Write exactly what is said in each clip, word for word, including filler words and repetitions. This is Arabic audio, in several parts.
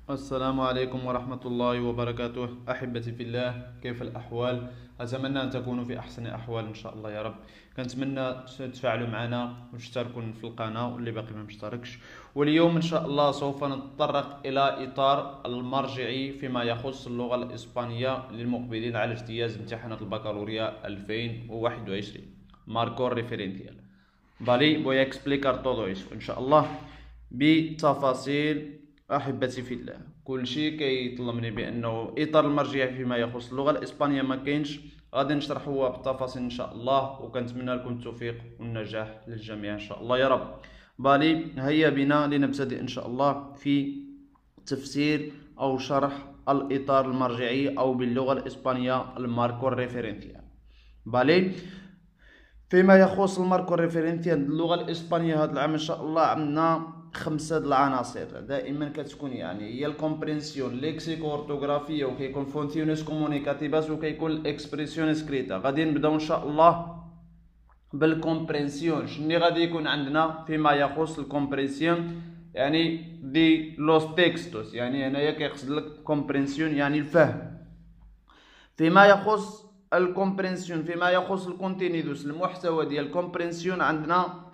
السلام عليكم ورحمة الله وبركاته. أحبتي في الله، كيف الأحوال؟ أتمنى أن تكونوا في أحسن أحوال إن شاء الله يا رب. كنتمنى تفاعلوا معنا وتشتركوا في القناة واللي باقي ما مشتركش. واليوم إن شاء الله سوف نتطرق إلى إطار المرجعي فيما يخص اللغة الإسبانية للمقبلين على اجتياز امتحانات البكالوريا ألفين وواحد وعشرين. ماركور ريفيرنتيال. Vale, voy a explicar todo eso إن شاء الله بتفاصيل. أحبتي في الله، كل شيء كيطلب مني بأنه إطار المرجعي فيما يخص اللغة الإسبانية ما كاينش، غادي نشرحوها بالتفاصيل إن شاء الله، وكنتمنى لكم التوفيق والنجاح للجميع إن شاء الله يا رب. بالي هيا بنا لنبتدئ إن شاء الله في تفسير أو شرح الإطار المرجعي أو باللغة الإسبانية الماركو ريفيرنتيال. بالي فيما يخص الماركو ريفيرنتيال اللغة الإسبانية هذا العام إن شاء الله عندنا خمسة العناصر دائما كتكون، يعني هي الكومبرينسيون ليكسيكو اورتوغرافيا، وكيكون فونسيونيس كومونيكاتيفاس، وكيكون الاكسبريسيون سكريتا. غادي نبداو ان شاء الله بالكومبرينسيون. شنو غادي يكون عندنا فيما يخص الكومبرينسيون؟ يعني دي لوس تيكستوس، يعني هنايا كيقصد لك كومبرينسيون يعني الفهم. فيما يخص الكومبرينسيون فيما يخص الكونتينيدوس المحتوى ديال الكومبرينسيون عندنا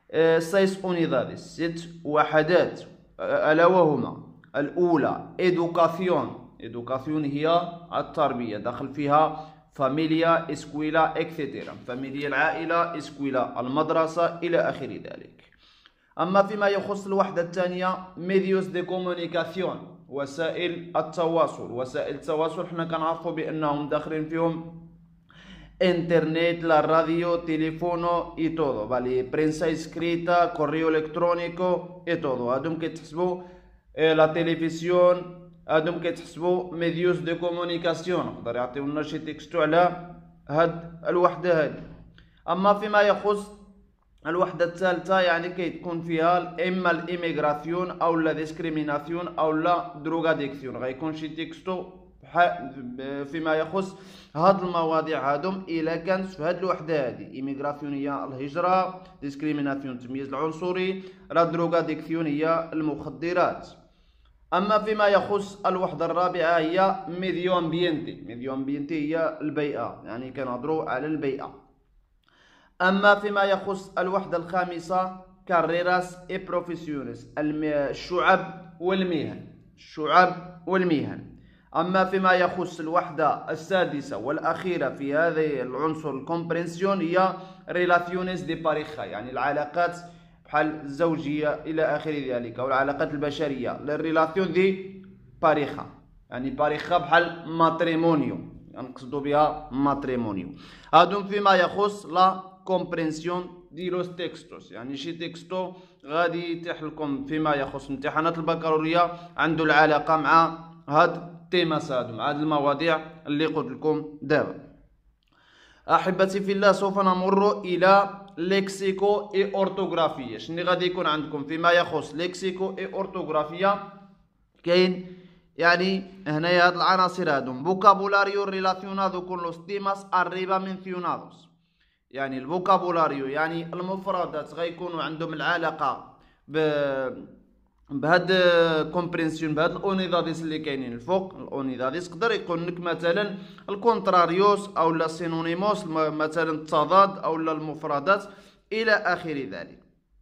سيس اونيداديس، ست وحدات، الا وهما: الاولى ادوكاسيون. ادوكاسيون هي التربيه، داخل فيها فاميليا، اسكويلا، اكسيتيرا. فاميليا العائله، اسكويلا المدرسه، الى اخر ذلك. اما فيما يخص الوحده الثانيه ميديوس دي كومونيكاسيون، وسائل التواصل. وسائل التواصل حنا كنعرفوا بانهم داخلين فيهم internet, la radio, teléfono y todo, vale, prensa escrita, correo electrónico y todo. هادوم كيتحسبوا لا تلفزيون، هادوم كيتحسبوا medios de communication. نقدر يعطيونا شي تكستو على هاد الوحده هادي. اما فيما يخص الوحده الثالثه يعني كيتكون فيها اما الاميغراسيون او لا ديسكريميناسيون او لا دروغاديكسيون. غيكون شي تكستو فيما يخص هاد المواضيع هادم. الا كانت في هاد الوحده هادي ايميغراسيون هي الهجره، ديسكريميناسيون التمييز العنصري، لا دروغاديكسيون هي المخدرات. اما فيما يخص الوحده الرابعه هي ميديو امبينتي. ميديو امبينتي هي البيئه، يعني كنهضروا على البيئه. اما فيما يخص الوحده الخامسه كاريراس اي بروفيسيونيس، الشعب والمهن. الشعب والمهن. اما فيما يخص الوحده السادسه والاخيره في هذا العنصر الكومبرينسيون هي ريلاسيونيس دي باريخا، يعني العلاقات بحال الزوجيه الى اخر ذلك، او العلاقات البشريه. الريلاسيون دي باريخا، يعني باريخا بحال ماتريمونيو، نقصدوا بها ماتريمونيو. هادو فيما يخص لا كومبرينسيون دي لوس تكستوس، يعني شي تكستو غادي يتيح لكم فيما يخص امتحانات البكالوريا عنده العلاقه مع هاد التيماس هادو، مع هاد المواضيع اللي قلت لكم دابا. احبتي في الله، سوف نمر الى ليكسيكو اي اورتوغرافيا. شنو غادي يكون عندكم فيما يخص ليكسيكو اي اورتوغرافيا؟ كاين يعني هنايا هاد العناصر هادو: فوكابولاريو ريلاسيونادو كون لوس تيماس اريبا مينسيونادوس، يعني الفوكابولاريو يعني المفردات غيكونوا عندهم العلاقه ب بهاد كومبرينسيون، بهاد الاونيداديس اللي كاينين الفوق. الاونيداديس يقدر يكون لك مثلا الكونتراريوس او لا سينونيموس، مثلا التضاد او لا المفردات الى اخر ذلك.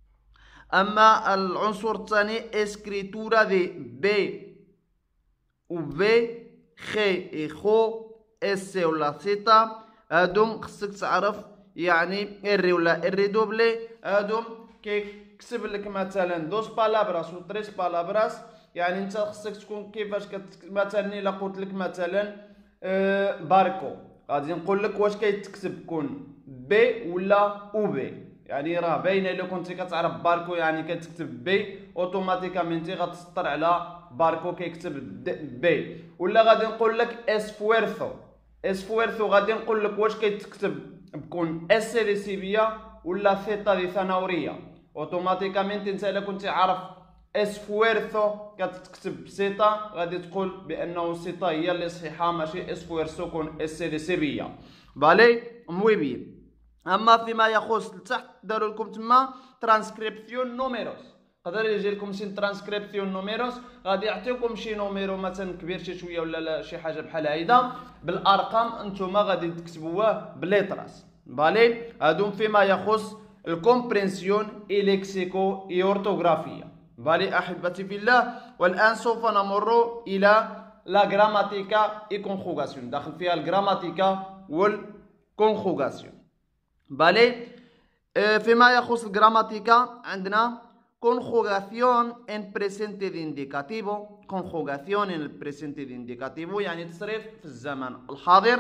اما العنصر الثاني اسكريتورا دي بي و في خي اخو اس ولا سيتا، هادوم خصك تعرف يعني اري ولا اري دوبلي. هادوم كيكتب لك مثلا دوس بالابراس و تريس بالابراس، يعني انت خصك تكون كيفاش مثلا الا قلت لك مثلا أه باركو، غادي نقول لك واش كيتكتب كون بي ولا او بي. يعني راه باينه الا كنتي كتعرف باركو يعني كتكتب بي اوتوماتيكامنتي غتسطر على باركو كيكتب بي. ولا غادي نقول لك اسفويرثو. اسفويرثو غادي نقول لك واش كيتكتب بكون اس دي سيبيا ولا ثيتا دي ثانوريه. اوتوماتيكامنت انت الا كنتي عارف اسفويرثو كتكتب سيتا غادي تقول بانه سيتا هي اللي صحيحه، ماشي اسفويرثو كون اس دي سيبيا. بالي موي بيان. اما فيما يخص لتحت داروا لكم تما ترانسكريبسيون نوميروس. قدر يجي لكم شي ترانسكريبسيون نوميروس غادي يعطيوكم شي نوميرو مثلا كبير شي شويه ولا لا شي حاجه بحال هيدا بالارقام انتوما غادي تكتبوه بليطراس. بالي هادو فيما يخص الكومبرينسيون اي ليكسيكو اي اورتوغرافيه. بالي احبتي في الله، والان سوف نمر الى لا غراماتيكا اي كونجوغاسيون، داخل فيها الغراماتيكا والكونجوغاسيون. بالي فيما يخص الغراماتيكا عندنا conjugación en presente de indicativo. conjugación en el presente de indicativo يعني تصريف في الزمن الحاضر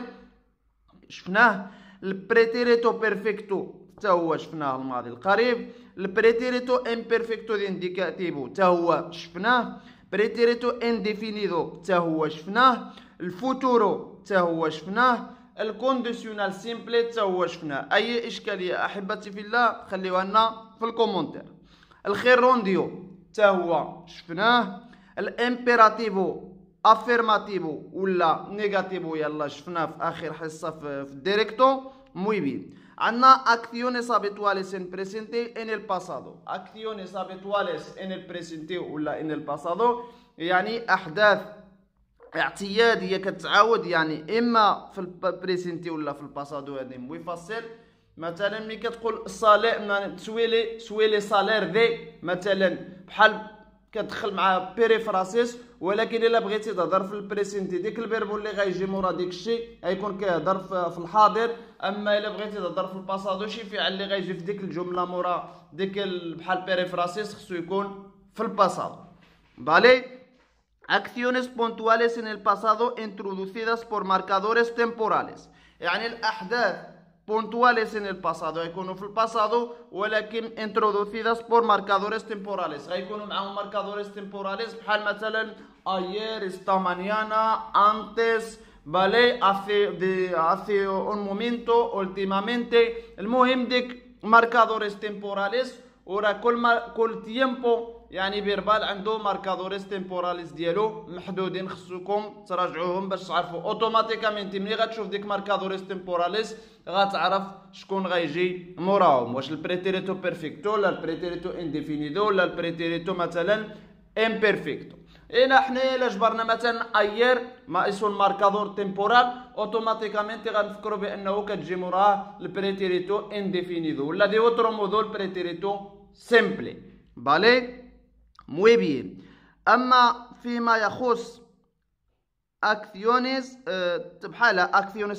شفناه. البريتيريتو بيرفكتو تا هو شفناه الماضي القريب. البريتيريتو امبيرفكتو دي انديكاتيفو تا هو شفناه. بريتيريتو انديفينيدو تا هو شفناه. الفوتورو تا هو شفناه. الكونديسيونال سيمبلي تا هو شفناه. اي اشكاليه احبتي في الله خليوها لنا في الكومونتير. الخيرونديو تا هو شفناه. الامبيراتيفو افيرماتيفو ولا نيجاتيفو يلا شفناه في اخر حصه في الديريكتو موي بين. عندنا اكسيونيس habituales en presente en el pasado. اكسيونيس habituales en el presente ولا en el pasado يعني احداث اعتياديه كتعاود، يعني اما في البريسنتي ولا في الباسادو. هذه موي فاسيل. مثلا ملي كتقول صالير سويلي سويلي صالير دي مثلا بحال كتدخل مع بيريفراسيس، ولكن الا بغيتي تهضر في البريسنتي ديك الفيربو اللي غيجي مورا ديك الشيء غيكون كيهضر في الحاضر. اما الا بغيتي تهضر في الباسادو شي فعل اللي غيجي في ديك الجمله مورا ديك بحال بيريفراسيس خصو يكون في الباسادو. فالي acciones puntuales en el pasado introducidas por marcadores temporales يعني الاحداث puntuales en el pasado غيكونوا في الباسادو ولكن introducidas por marcadores temporales غيكونوا معاهم marcadores temporales بحال مثلا ayer, esta mañana, antes, vale, hace de hace un momento, últimamente. المهم ديك marcadores temporales ورا كل كل تيمبو يعني فيربال عنده ماركادوريس تيمبوراليس ديالو محدودين، خصكم تراجعوهم باش تعرفوا اوتوماتيكامنتي ملي غتشوف ديك ماركادوريس تيمبوراليس غتعرف شكون غيجي موراهم، واش البريتيريتو بيرفيكتو ولا البريتيريتو انديفينيدو ولا البريتيريتو مثلا امبيرفيكتو. هنا حنايا الا جبرنا مثلا اير ما اسم ماركادور تيمبورال اوتوماتيكامنتي غنفكروا بانه كتجي موراه البريتيريتو انديفينيدو ولا دي اوترو مودو البريتيريتو سيمبلي. بالي muy bien. أما فيما يخص acciones بحال acciones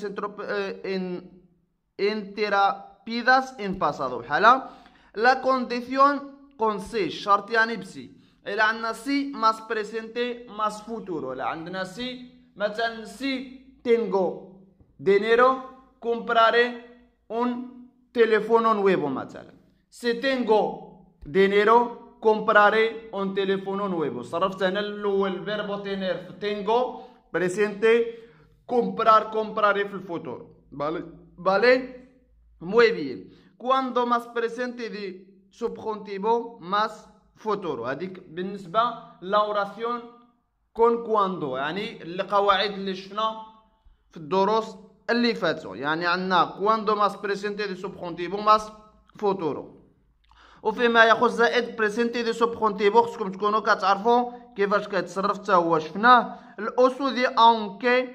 interrumpidas en pasado بحال la condición con si شرط يعني بسي. إلا عندنا سي más presente más futuro. إلا عندنا سي مثلا سي tengo dinero compraré un teléfono nuevo مثلا. si tengo dinero compraré un teléfono nuevo. صرفت هنا الاول فيربو تينير في تينغو بريسينتي comprar compraré في الفوتور. vale vale muy bien. cuando más presente de subjuntivo más futuro. هذيك بالنسبه لاوراسيون كون كواندو يعني القواعد اللي شفنا في الدروس اللي فاتوا. يعني عندنا cuando más presente de subjuntivo más futuro. وفيما يخص زائد بريسنتي دي سوبخونتيفو خصكم تكونوا كتعرفوا كيفاش كيتصرف حتى هو شفناه. الاوسو دي اونكي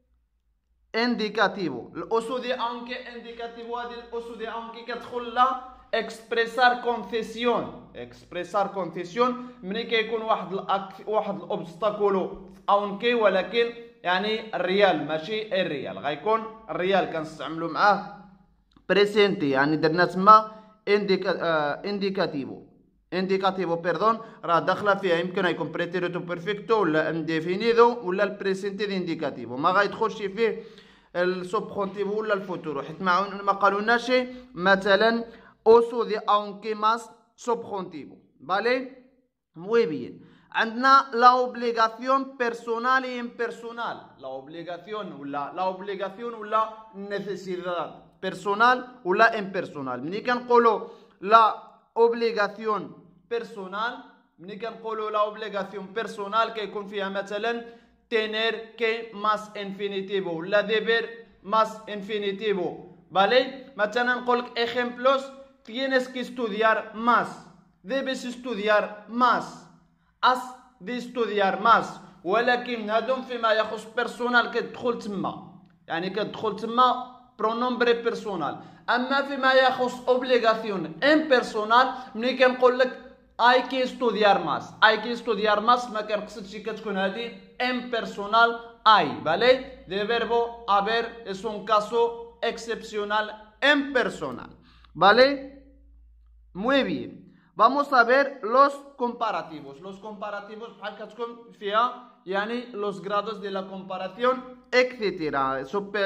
انديكاتيفو. الاوسو دي اونكي انديكاتيفو هذه الاوسو دي اونكي كتدخل لا اكسبريسار كونسيسيون. اكسبريسار كونسيسيون ملي كيكون واحد الأك... واحد الاوبستاكولو اونكي ولكن يعني الريال ماشي الريال غيكون الريال كنستعملوا معاه بريسنتي يعني درنا تما indicativo indicativo perdón راه داخله فيها يمكن يكون بريتيريتو بيرفيكتو ولا انديفينيدو ولا البريسنتي دي انديكاتيفو ما غيدخلش فيه السوبخونتيفو ولا الفوتورو حيت ما ما قالولناش مثلا اوسو دي اونكي ماس سوبخونتيفو. بالي muy bien. عندنا لا اوبليغاسيون بيرسونال اي امبيرسونال. لا اوبليغاسيون ولا لا اوبليغاسيون ولا نيسيسيداد بيرسونال ولا امبيرسونال. ملي كنقولوا لا اوبليغاسيون بيرسونال ملي كنقولوا لا اوبليغاسيون بيرسونال كيكون فيها مثلا تينير كي ماس انفينيتيفو ولا ديبر ماس انفينيتيفو. بالي مثلا نقول لك ايجيمبلوس tienes que estudiar más debes estudiar más. Has de estudiar más. ولكن هادوم فيما يخص بيرسونال كتدخل تما، يعني كتدخل تما برونومبري بيرسونال. اما فيما يخص اوبليغاسيون امبيرسونال ملي كنقول لك اي كي استوديار ماس، اي كي استوديار ماس ما كنقصدش كتكون هذه امبيرسونال اي، فالي دي فيربو ابير es un caso excepcional impersonal, vale. Muy bien. Vamos a ver los comparativos. Los comparativos بحال كتكون فيها يعني los grados de la comparación etcétera.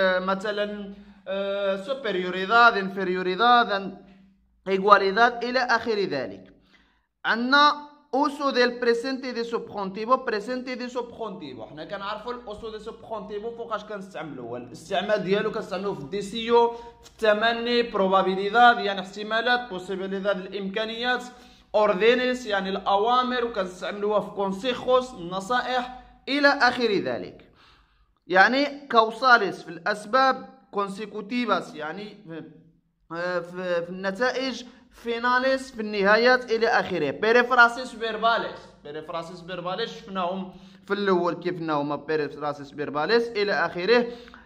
مثلا superioridad, inferioridad, igualdad إلى آخر ذلك. عندنا uso del presente de subjuntivo. presente de subjuntivo حنا كنعرفوا الاوسو دي سبجونتيفو فوقاش كنستعملوه. الاستعمال ديالو كنستعملوه في الديسيو، في التمني، بروبابيليداد يعني احتمالات، بوسيبيليداد الامكانيات، اوردينيس يعني الاوامر، وكنستعملوها في كونسيخوس النصائح الى اخر ذلك. يعني كوساليس في الاسباب، كونسيكوتيفاس يعني في, في النتائج، فيناليس في النهايات الى اخره. بيريفراسيس فيرباليس، بيريفراسيس فيرباليس شفناهم في الاول كيف هما بيريفراسيس فيرباليس الى اخره.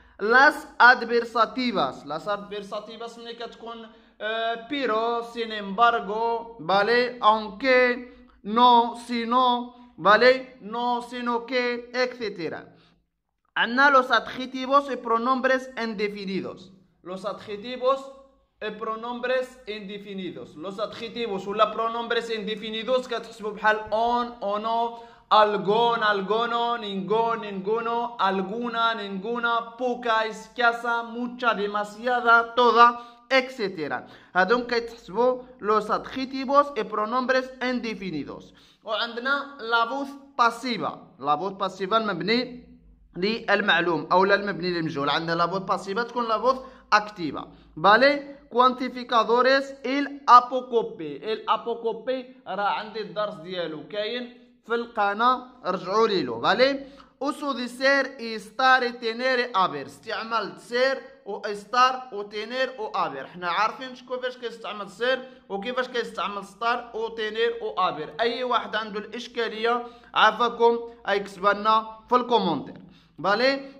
لاس ادفيرساتيفاس، لاس ادفيرساتيفاس ملي كتكون بيرو، سين امبارغو، بالي، اونكي، نو، سينو، بالي، نو، سينو كي etcétera. عندنا los adjetivos y pronombres indefinidos. Los adjetivos y pronombres indefinidos. Los adjetivos ولا pronombres indefinidos كتحسبوا بحال on, ono, algún, alguno, ningún, ninguno, alguna, ninguna, poca, escasa, mucha, demasiada, toda, etcétera. هادوم كيتحسبوا los adjetivos y pronombres indefinidos. وعندنا la voz pasiva. la voz pasiva المبني للمعلوم او المبني للمجهول. عندنا la voz pasiva تكون la voz activa. vale. كوانتيفيكادوريس ال ابوكوبي. ال ابوكوبي راه عندي الدرس ديالو كاين في القناه، رجعوا ليلو. فالي اوسو دي سير اي ستار اي تينير اي ابير. استعمال سير و ستار و تينير و ابير. حنا عارفين كيفاش كيستعمل سير وكيفاش كيستعمل ستار و تينير و ابير. اي واحد عنده الاشكاليه عافاكم يكتبها لنا في الكومونتير. فالي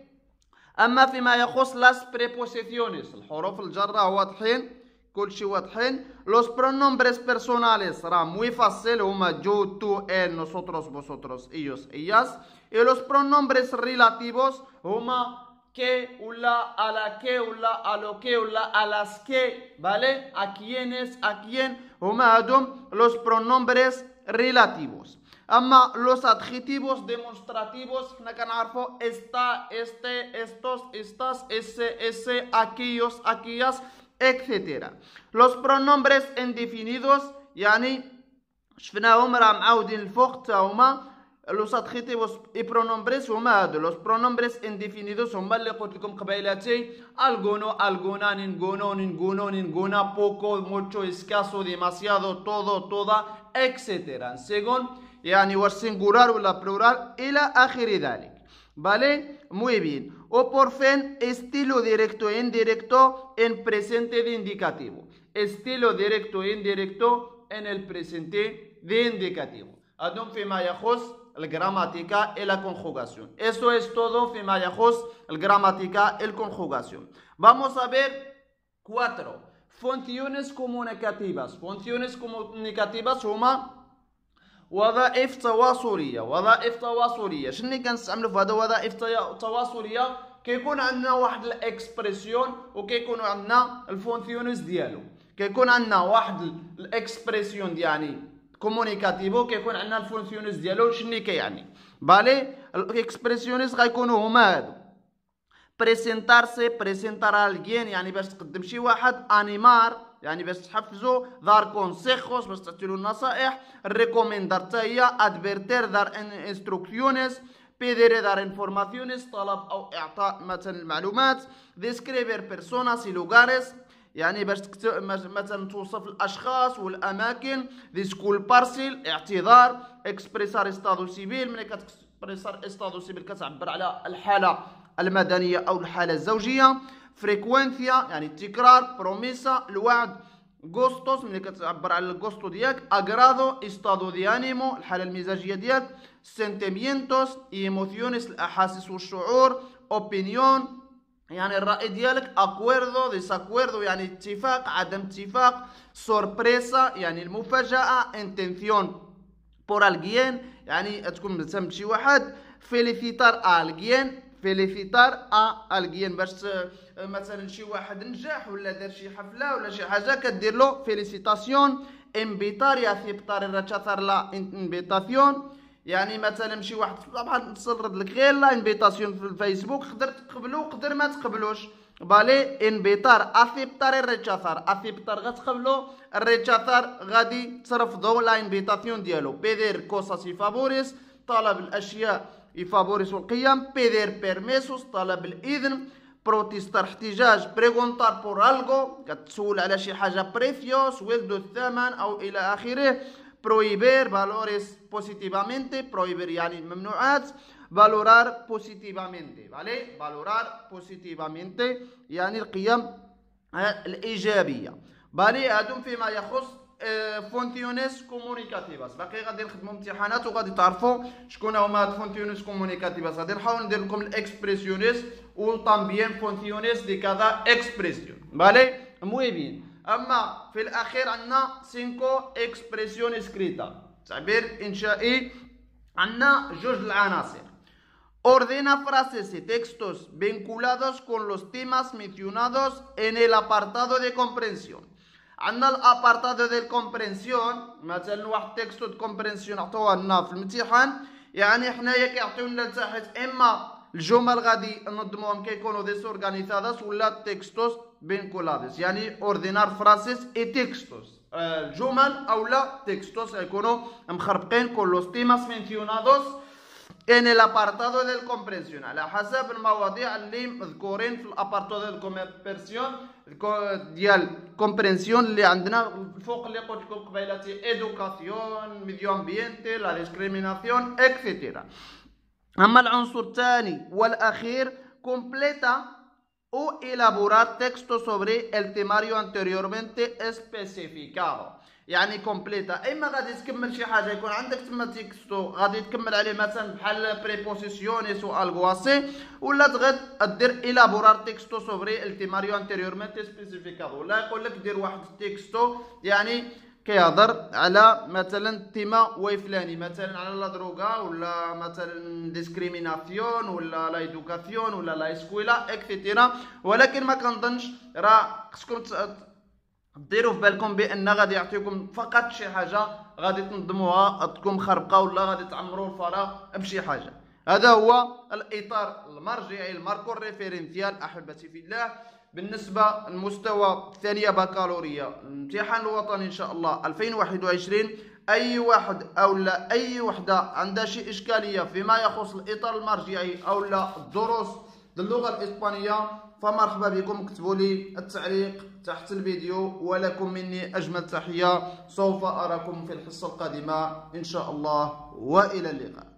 اما فيما يخص لاس بريبوزيسيونيس، الحروف الجره واضحين، كلشي واضحين. لوس برونومبريس بيرسوناليس راه موي فاسيل، هما جو، تو، ان، نوسوتروس، فوسوتروس، ايوس، اياس. اي لوس برونومبريس ريلاتيفوس هما كي ولا الا كي ولا الو كي ولا الاس كي، فالي، ا كيينس، ا كيين، هما هادوم لوس برونومبريس ريلاتيفوس. اما los adjetivos demostrativos حنا كنعرفوا esta, este, estos, estas, ese, ese, aquellos, aquellas, etcétera. los pronombres indefinidos يعني شفناهم راه معاودين الفوق حتى هما. los adjetivos y pronombres هما هادو. los pronombres indefinidos هما اللي قلت لكم قبيلاتي alguno, alguna, ninguno, ninguno, ninguna, poco, mucho, escaso, demasiado, todo, toda, etcétera. según يعني واش سينغولار ولا بلورال الى اخر ذلك. فالي muy bien. o por fin estilo directo e indirecto en presente de indicativo. estilo directo e indirecto en el presente de indicativo. هادوم فيما يخص الجراماتيكا y la conjugación. eso es todo فيما يخص الجراماتيكا y la conjugación. vamos a ver cuatro funciones comunicativas. funciones comunicativas هما وظائف تواصليه. وظائف تواصليه شنو كنستعملوا في هذا وظائف تواصليه؟ كيكون عندنا واحد الاكسبرسيون وكيكونوا عندنا الفونكسيونز ديالو. كيكون عندنا واحد الاكسبرسيون يعني كومونيكاتيفو، كيكون عندنا الفونكسيونز ديالو شنو كيعني. بالي الاكسبرسيونز غيكونوا هما هادو: بريسنتارسي، بريسنتار الجين يعني باش تقدم شي واحد، انيمار يعني باش تحفزوا، دار كونسيخوس باش تعطيلو النصائح، ريكومندار حتى هي، ادفيرتير دار انستروكسيونيز، بيديري دار انفورماسيونيز طلب او اعطاء مثلا المعلومات، ديسكريبير بيرسوناس لوغاريس يعني باش تكتب مثلا توصف الاشخاص والاماكن، ديسكول بارسيل اعتذار، اكسبريسار استادو سيفيل ملي كتكسبريسار استادو سيفيل كتعبر على الحاله المدنيه او الحاله الزوجيه، فريكوينسيا يعني التكرار، بروميسا الوعد، غوستوس ملي كتعبر على الغوستو ديالك، اغرادو استادو دي انيمو الحاله المزاجيه ديالك، سنتيمينتوس ايموسيونيس الاحاسيس والشعور، اوبينيون يعني الراي ديالك، اكويردو ديساكويردو يعني اتفاق عدم اتفاق، سوربريسا يعني المفاجاه، انتنسيون بور الجين يعني تكون مهتم بشي واحد، فيليسيتار الجين فيليسيتار ا الجين باش مثلا شي واحد نجح ولا دار شي حفله ولا شي حاجه كدير له فيليسيتاسيون، امبيتار ياسيبتار راتشاتار لا امبيتاسيون يعني مثلا شي واحد بحال نسرد لك غير لا انفيتاسيون في الفيسبوك قدر تقبلو قدر ما تقبلوش، بالي انفيتار اسيبتار الريتشاثار اسيبتار غتقبلو، الريتشاثار غادي ترفضو لا انفيتاسيون ديالو، بيدير كوساس يفابوريس طلب الاشياء يفابوريس القيم، بيدير بيرميسوس طلب الاذن، بروتيستار احتجاج، بريغونتار بور الغو كتسول على شي حاجه بريسيوس ولد الثمن او الى اخره، prohiber valores positivamente prohiber يعني ممنوعات، valorar positivamente vale valorar positivamente يعني القيم الإيجابية. بالي هادو فيما يخص فونتيونيس كومونيكاتيفاس. باقي غادي نخدمو امتحانات وغادي تعرفوا شكون هما هاد فونتيونيس كومونيكاتيفاس. غادي نحاول ندير لكم الاكسبريسيونيس و طامبيان فونتيونيس دي كذا اكسبريسيون. بالي موي بيان. اما في الاخير عندنا سينكو اكسبريسيون اسكريتا تعبير انشائي، عندنا جوج العناصر. Ordena frases y textos vinculados con los temas mencionados en el apartado de comprensión. عندنا الابارتادو ديال كومبرينسيون، مثلا واحد تكستو دو كومبرينسيون عطوها لنا في الامتحان، يعني حنايا كيعطيونا لتحت اما الجمل غادي ننظموهم كيكونوا ديسورغانيزاداس ولا تكستوس فينكولادوس، يعني اوردينار فراسيس اي تكستوس الجمل او لا تكستوس يكونوا مخربقين كل لوس تيماس مينسيونادوس ان الابارتادو ديال كومبرينسيون على حسب المواضيع اللي مذكورين في الابارتادو ديال كومبرينسيون ديال كومبرينسيون اللي عندنا فوق اللي قلت لكم قبيلاتي ايدوكاسيون ميديو امبيانتي لا ديسكريميناسيون اكسيتيرا. اما العنصر الثاني والاخير كومبليتا او elaborar texto sobre el temario anteriormente especificado، يعني كومبليتا اما غادي تكمل شي حاجه يكون عندك تما تيكستو غادي تكمل عليه مثلا بحال بريبوزيسيونيس و الغواسي، ولا تغد دير الابورار تكستو سوبري التيماريو انتيريورمنتي سبيسيفيكادو، ولا يقول لك دير واحد التكستو يعني كيهضر على مثلا تيما واي فلاني، مثلا على لا دروغا ولا مثلا ديسكريميناسيون ولا لا ايدوكاسيون ولا لا اسكويلا اكسيتيرا. ولكن ما كنظنش راه خصكم ديروا في بالكم بان غادي يعطيكم فقط شي حاجه غادي تنظموها تكون خربقه ولا غادي تعمروا الفراغ بشي حاجه. هذا هو الاطار المرجعي الماركو ريفيرنسيال احبتي في الله بالنسبه للمستوى الثانيه بكالوريا الامتحان الوطني ان شاء الله ألفين وواحد وعشرين. اي واحد او لا اي وحده عندها شي اشكاليه فيما يخص الاطار المرجعي او لا الدروس باللغه الاسبانيه فمرحبا بكم، اكتبوا لي التعليق تحت الفيديو، ولكم مني اجمل تحيه. سوف اراكم في الحصه القادمه ان شاء الله، والى اللقاء.